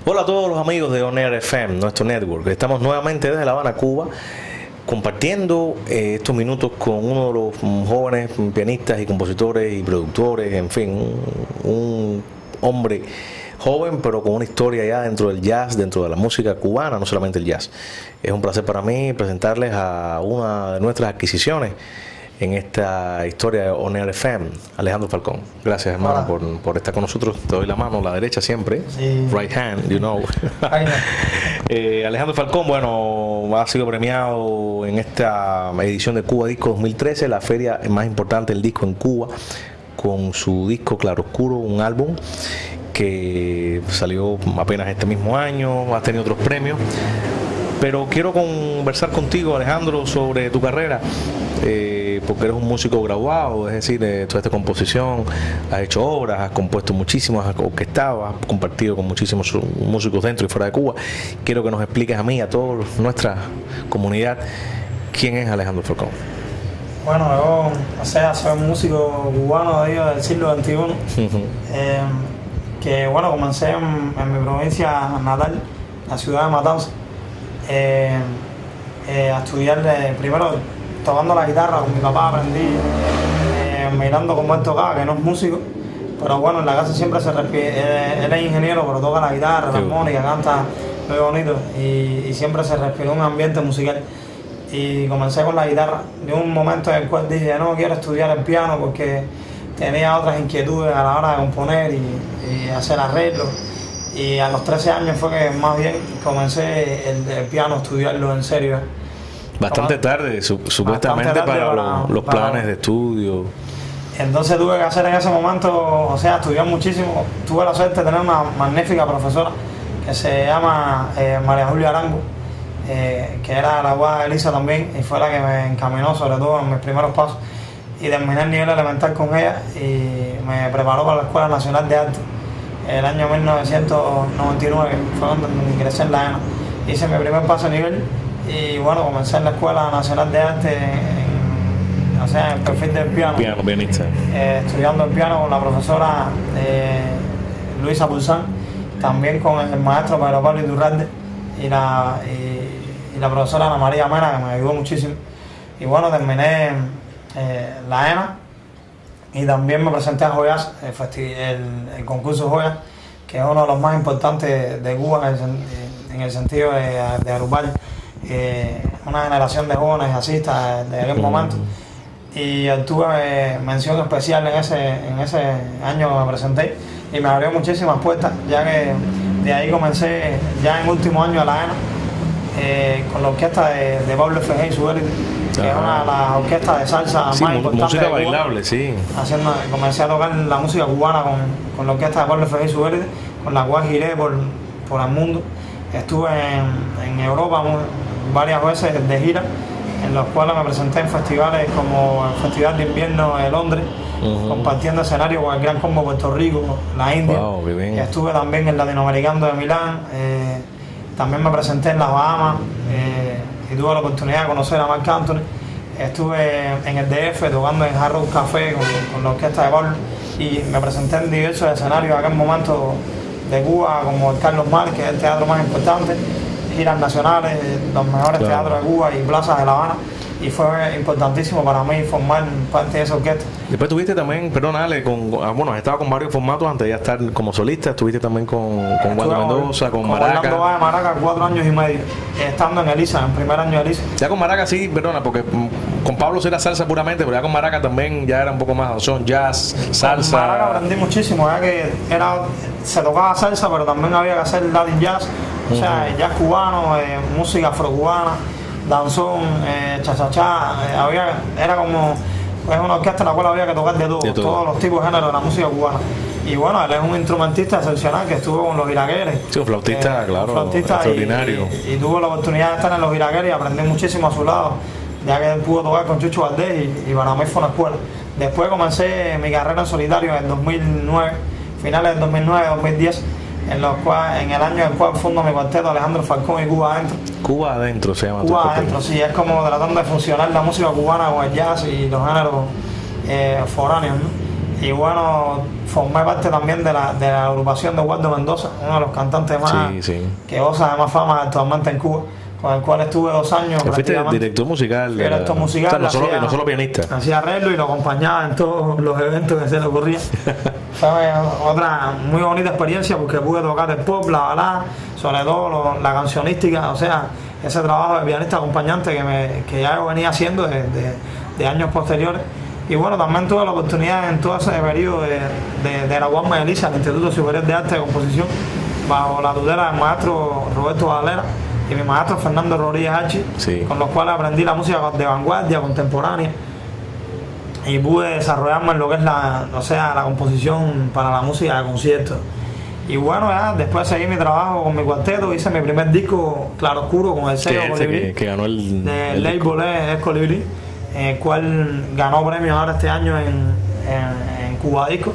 Hola a todos los amigos de On Air FM, nuestro network. Estamos nuevamente desde La Habana, Cuba, compartiendo estos minutos con uno de los jóvenes pianistas y compositores y productores, en fin, un hombre joven pero con una historia ya dentro del jazz, dentro de la música cubana, no solamente el jazz. Es un placer para mí presentarles a una de nuestras adquisiciones en esta historia de On Air FM, Alejandro Falcón. Gracias, hermano, por estar con nosotros. Te doy la mano, la derecha siempre, sí. Right hand, you know. Alejandro Falcón, bueno, ha sido premiado en esta edición de Cuba Disco 2013, la feria más importante del disco en Cuba, con su disco Claroscuro, un álbum que salió apenas este mismo año. Has tenido otros premios, pero quiero conversar contigo, Alejandro, sobre tu carrera, porque eres un músico graduado, es decir, toda esta composición, has hecho obras, has compuesto muchísimas, has orquestado, has compartido con muchísimos músicos dentro y fuera de Cuba. Quiero que nos expliques a mí, a toda nuestra comunidad, quién es Alejandro Falcón. Bueno, yo, soy un músico cubano del siglo XXI, que bueno, comencé en mi provincia natal, la ciudad de Matanzas, a estudiar primero tocando la guitarra con mi papá. Aprendí mirando cómo él tocaba, que no es músico, pero bueno, en la casa siempre se respira. Él es ingeniero, pero toca la guitarra, la armónica, canta muy bonito, y siempre se respiró un ambiente musical. Y comencé con la guitarra. De un momento en el cual dije, no quiero estudiar el piano porque tenía otras inquietudes a la hora de componer y hacer arreglos. Y a los 13 años fue que más bien comencé el piano a estudiarlo en serio. Bastante tarde, supuestamente para los planes de estudio. Entonces tuve que hacer en ese momento, estudiar muchísimo. Tuve la suerte de tener una magnífica profesora que se llama María Julia Arango, que era la abuela de Elisa también, y fue la que me encaminó sobre todo en mis primeros pasos. Y terminé el nivel elemental con ella y me preparó para la Escuela Nacional de Arte. El año 1999 fue cuando ingresé en la ENA. Hice mi primer paso a nivel y bueno, comencé en la Escuela Nacional de Arte en el perfil del piano. Pianista. Estudiando el piano con la profesora Luisa Pulsán, también con el maestro Pedro Pablo Iturralde y la profesora Ana María Mena, que me ayudó muchísimo. Y bueno, terminé la ENA. Y también me presenté a Joyas, el concurso Joyas, que es uno de los más importantes de Cuba en el sentido de agrupar una generación de jóvenes jazzistas de aquel momento. Y obtuve mención especial en ese año que me presenté y me abrió muchísimas puertas, ya que de ahí comencé ya en último año a la ENA con la orquesta de Pablo F.G. y su élite, que es una de las orquestas de salsa más importantes música de Cuba. bailable, sí. Comencé a tocar la música cubana con la orquesta de Pablo F.G. y su élite, con la cual giré por el mundo. Estuve en Europa varias veces de gira, en los cuales me presenté en festivales como el Festival de Invierno de Londres, compartiendo escenario con el Gran Combo Puerto Rico, la India. Wow, qué bien. Estuve también en el Latinoamericano de Milán, también me presenté en las Bahamas y tuve la oportunidad de conocer a Marc Anthony. Estuve en el DF tocando en Hard Rock Café con la orquesta de Pablo, y me presenté en diversos escenarios en aquel momento de Cuba, como el Carlos Mar, que es el teatro más importante, giras nacionales, los mejores teatros de Cuba y plazas de La Habana, y fue importantísimo para mí formar parte de esa orquesta. Después tuviste también, perdón Ale, has estado con varios formatos antes de ya estar como solista. Estuviste también con Waldo Mendoza, con Maraca. Orlando Valle, Maraca, 4 años y medio, estando en Elisa, en primer año de Elisa. Ya con Maraca sí, perdona, porque con Pablo sí era salsa puramente, pero ya con Maraca también ya era un poco más son jazz, salsa. Con Maraca aprendí muchísimo, ya que se tocaba salsa, pero también había que hacer Latin jazz, jazz cubano, música afrocubana, danzón, cha-cha-cha, era como, es una orquesta en la cual había que tocar de todo, todos los tipos de géneros de la música cubana. Y bueno, él es un instrumentista excepcional que estuvo con los Iraqueres. Sí, un flautista, claro, flautista extraordinario. Y tuvo la oportunidad de estar en los Iraqueres y aprendí muchísimo a su lado, ya que él pudo tocar con Chucho Valdés y para mí fue una escuela. Después comencé mi carrera en solitario en el 2009, finales del 2009-2010, en el año en el cual fundo mi cuarteto Alejandro Falcón y Cuba Adentro. Cuba Adentro se llama. Cuba Adentro, sí, es como tratando de funcionar la música cubana con el jazz y los géneros foráneos, ¿no? Y bueno, formé parte también de la agrupación de Waldo Mendoza, uno de los cantantes más que goza de más fama actualmente en Cuba, con el cual estuve 2 años. Fuiste director musical. Director musical. O sea, no solo pianista. Hacía arreglo y lo acompañaba en todos los eventos que se le ocurrían. Fue otra muy bonita experiencia porque pude tocar el pop, la balada, sobre todo la cancionística, o sea, ese trabajo de pianista acompañante que ya yo venía haciendo de años posteriores. Y bueno, también tuve la oportunidad en todo ese periodo de graduarme de LISA, el Instituto Superior de Arte de Composición, bajo la tutela del maestro Roberto Valera y mi maestro Fernando Rodríguez Hachi, con los cuales aprendí la música de vanguardia, contemporánea, y pude desarrollarme en lo que es la composición para la música de conciertos. Y bueno, ya después seguí mi trabajo con mi cuarteto, hice mi primer disco Claroscuro con el sello Colibrí, que ganó el label es Colibrí, el cual ganó premios ahora este año en Cuba Disco.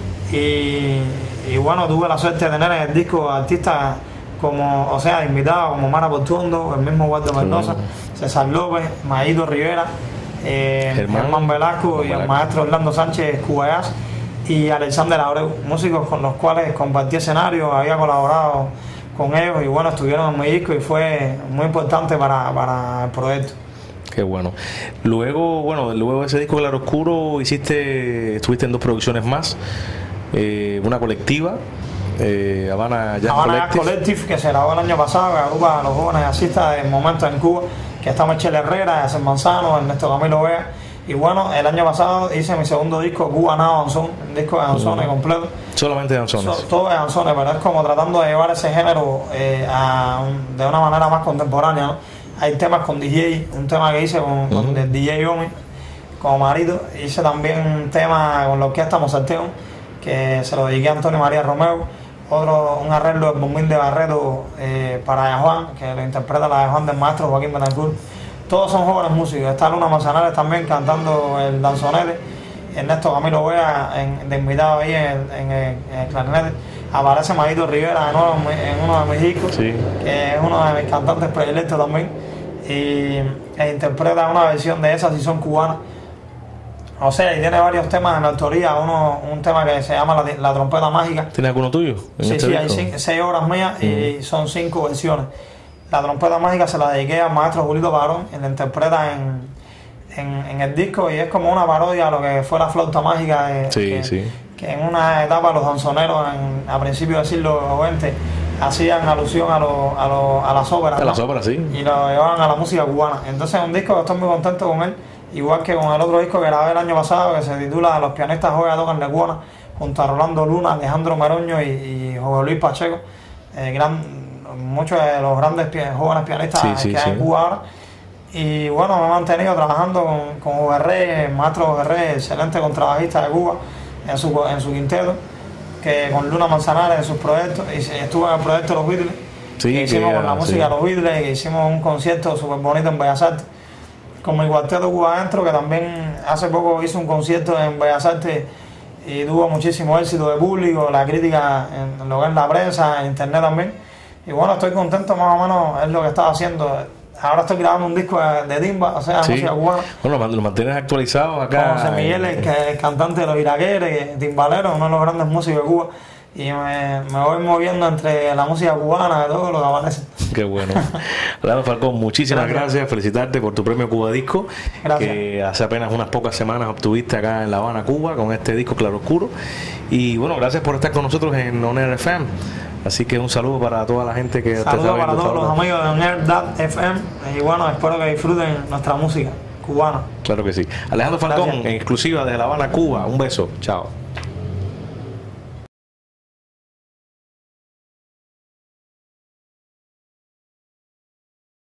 Y bueno, tuve la suerte de tener en el disco artistas como, o sea, invitados como Mara Portuondo, el mismo Waldo Mendoza, César López, Maído Rivera, Germán Velasco y el maestro Orlando Sánchez Cubayas y Alexander Abreu, músicos con los cuales compartí escenario, había colaborado con ellos y bueno, estuvieron en mi disco y fue muy importante para el proyecto. Qué bueno. Luego de ese disco Claroscuro estuviste en 2 producciones más, una colectiva, Habana Jazz Collective, que se grabó el año pasado, que agrupa a los jóvenes jazzistas del momento en Cuba, que está Michelle Herrera, Yacel Manzano, Ernesto Camilo Vega. Y bueno, el año pasado hice mi segundo disco, Cuba Now Danzón, un disco de danzones completo. Solamente danzones. Todo de danzones, pero es como tratando de llevar ese género de una manera más contemporánea, ¿no? Hay temas con DJ, un tema que hice con el DJ Omi, como marido. Hice también un tema con la orquesta Mozarteum, que se lo dediqué a Antonio María Romeo. Un arreglo de Bombín de Barreto para Yajuan, que lo interpreta la Yajuan del maestro Joaquín Betancourt. Todos son jóvenes músicos. Está Luna Manzanares también cantando el danzonete. Ernesto Camilo Vega de invitado ahí en el clarinete. Aparece Maído Rivera de nuevo en uno de mis discos, que es uno de mis cantantes predilectos también. E interpreta una versión de Esas Si Son Cubanas. O sea, y tiene varios temas en la autoría. Un tema que se llama La Trompeta Mágica. ¿Tiene alguno tuyo? Sí, hay 6 obras mías y son 5 versiones. La Trompeta Mágica se la dediqué al maestro Julito Parón, y la interpreta en el disco, y es como una parodia a lo que fue la flauta mágica que en una etapa los danzoneros a principios del siglo XX hacían alusión a las óperas, ¿no? Las óperas, sí. Y lo llevaban a la música cubana. Entonces es un disco que estoy muy contento con él, igual que con el otro disco que grabé el año pasado, que se titula Los pianistas jóvenes tocan de cubana, junto a Rolando Luna, Alejandro Meroño y José Luis Pacheco, muchos de los grandes jóvenes pianistas que hay en Cuba ahora. Y bueno, me he mantenido trabajando con José Reyes, el maestro José Reyes, excelente contrabajista de Cuba, en su quinteto, que con Luna Manzanares en sus proyectos, y estuve en el proyecto de los Beatles, que hicimos con la música de los Beatles, que hicimos un concierto súper bonito en Bellas Artes, con mi cuarteto Cuba Adentro, que también hace poco hizo un concierto en Bellas Artes y tuvo muchísimo éxito de público, la crítica en lo que es la prensa, en internet también. Y bueno, estoy contento, más o menos es lo que estaba haciendo. Ahora estoy grabando un disco de timba, o sea, música cubana. Bueno, lo mantienes actualizado acá. Con José Miguel, que es el cantante de los Iraqueres, timbalero, uno de los grandes músicos de Cuba. Y me voy moviendo entre la música cubana, de todo lo que aparece. Qué bueno. Orlando Falcón, muchísimas gracias. Felicitarte por tu premio Cuba Disco. Gracias. Que hace apenas unas pocas semanas obtuviste acá en La Habana, Cuba, con este disco Claroscuro. Y bueno, gracias por estar con nosotros en On Air FM. Así que un saludo para toda la gente que está viendo. Saludos para todos los amigos de On Air FM. Y bueno, espero que disfruten nuestra música cubana. Claro que sí. Alejandro Falcón, en exclusiva desde La Habana, Cuba. Un beso. Chao.